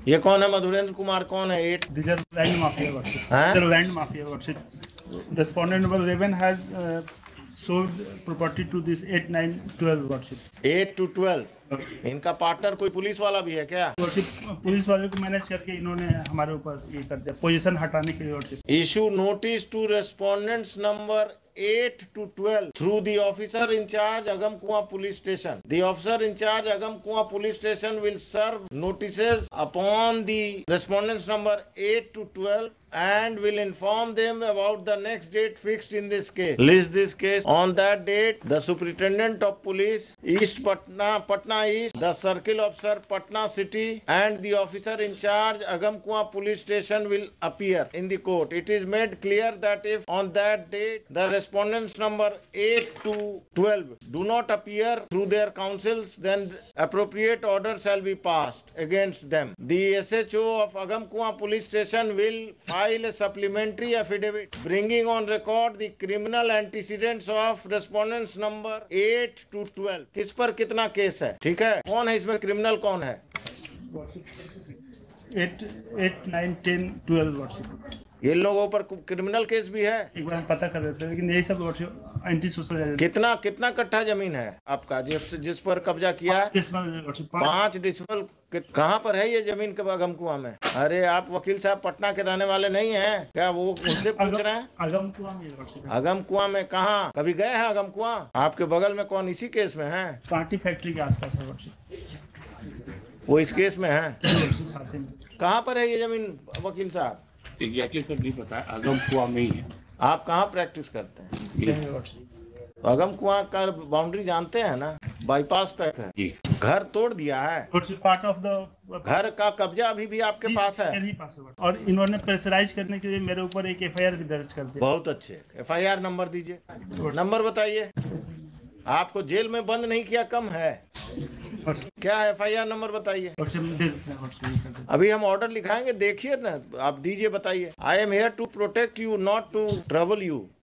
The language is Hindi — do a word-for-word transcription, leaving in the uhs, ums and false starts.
ये कौन है मधुरेंद्र कुमार? कौन है? Eight These are land mafia worship. Huh? These are land mafia worship. Respondent number eleven has uh, sold property to this eight, nine, twelve worship. Eight to twelve. इनका पार्टनर कोई पुलिस वाला भी है क्या? वर्षिप पुलिस वाले को मैनेज करके इन्होंने हमारे ऊपर ये कर दिया, पोजीशन हटाने के लिए worship. Issue notice to respondents number eight to twelve through the officer in charge Agamkuwa police station. The officer in charge Agamkuwa police station will serve notices upon the respondents number eight to twelve and will inform them about the next date fixed in this case. List this case on that date. The superintendent of police East Patna, Patna East, the circle officer Patna City and the officer in charge Agamkuwa police station will appear in the court. It is made clear that if on that date the respondents number eight to twelve do not appear through their counsels, then appropriate order shall be passed against them. The S H O of Agamkuwa police station will file a supplementary affidavit bringing on record the criminal antecedents of respondents number eight to twelve. किस पर कितना केस है? ठीक है, कौन है इसमें? क्रिमिनल कौन है? Eight eight nine ten twelve worship. ये लोगों पर क्रिमिनल केस भी है। एक बार हम पता कर रहे थे, लेकिन यही सब वर्षिप एंटी सोशल। कितना कितना कट्ठा जमीन है आपका जिस जिस पर कब्जा किया? पांच डिसमल। कहाँ पर है ये जमीन? कब? अगमकुआ में। अरे आप वकील साहब पटना के रहने वाले नहीं हैं क्या? वो उनसे पूछ रहे हैं। अगमकुआ में। अगमकुआ में कहाँ? कभी गए हैं अगमकुआ? आपके बगल में कौन इसी केस में है? पार्टी फैक्ट्री के आसपास है वर्षिप। वो इस केस में है? कहाँ पर है ये जमीन वकील साहब? एग्जैक्टली सर नहीं पता है, अगमकुआ में ही है। आप कहाँ प्रैक्टिस करते हैं? अगमकुआ का बाउंड्री जानते हैं ना? बाईपास तक है जी। घर तोड़ दिया है। पार्ट ऑफ द घर का कब्जा अभी भी आपके पास है? मेरे ही पास है। और इन्होंने प्रेशराइज करने के लिए मेरे ऊपर एक एफ आई आर भी दर्ज कर दिया। बहुत अच्छे। एफ आई आर नंबर दीजिए। नंबर बताइए। आपको जेल में बंद नहीं किया कम है क्या? एफ आई आर नंबर बताइए। अभी हम ऑर्डर लिखाएंगे, देखिए ना आप, दीजिए, बताइए। I am here to protect you, not to trouble you.